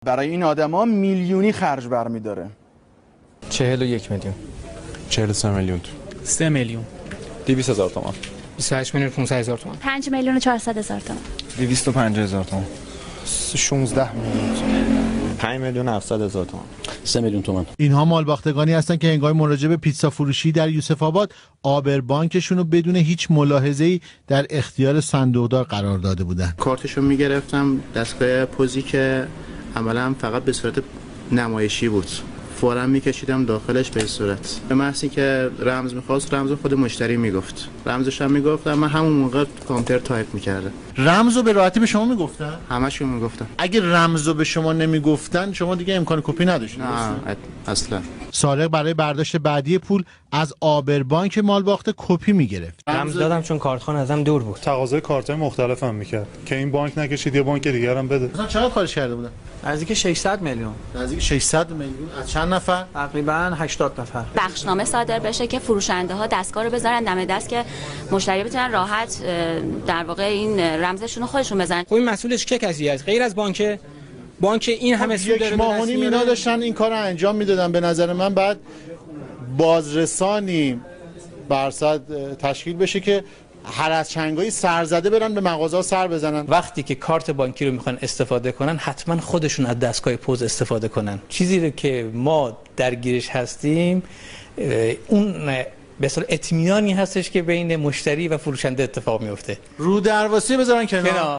برای این آدما میلیونی خرج برمی‌داره. 41 میلیون. 43 میلیون. 3 میلیون. 200,000 تومان. 28 میلیون 500,000 تومان. 5 میلیون و 400,000 تومان. 250,000 تومان. 16 میلیون. 5 میلیون 700,000 تومان. 3 میلیون تومان. اینها مالباختگانی هستن که هنگام مراجعه به پیتزا فروشی در یوسف آباد آبربانکشون رو بدون هیچ ملاحظه‌ای در اختیار صندوقدار قرار داده بودن. کارتشو میگرفتم دستگاه پوزی که عملا فقط به صورت نمایشی بود. فوراً میکشیدم داخلش به صورت. به محضی که رمز میخواست رمز خود مشتری میگفت. رمزش هم میگفت من همون موقع کامپیوتر تایپ میکردم. رمزو به راحتی به شما میگفتن؟ همشون میگفتن. اگه رمزو به شما نمیگفتن شما دیگه امکان کپی نداشتید؟ نه اصلا. سارق برای برداشت بعدی پول از آبربانک مالباخته کپی میگرفت. رمز دادم چون کارتخوان ازم دور بود. تقاضای کارت‌های مختلفم میکرد که این بانک نکشید یه بانک دیگه هم بده. مثلا چقدر خارج کرده بودن؟ نزدیک 600 میلیون. نزدیک 600 میلیون. از چند نفر؟ تقریبا 80 نفر. بخشنامه صادر بشه که فروشنده ها دستگاه رو بذارن دم دست که مشتری بتونن راحت در واقع این رمزشون رو خودشون بزنن. خب این مسئولش چه کسی است غیر از بانک این همه سود داره؟ یک ماه و نیم اینا داشتن این کارو انجام میدادن. به نظر من بعد بازرسانی برصد تشکیل بشه که هر از چنگایی سرزده برن به مغازه سر بزنن. وقتی که کارت بانکی رو میخوان استفاده کنن حتما خودشون از دستگاه پوز استفاده کنن. چیزی رو که ما درگیرش هستیم اون به اصطلاح اطمینانی هستش که بین مشتری و فروشنده اتفاق میفته. رو درواسی بذارن کنار.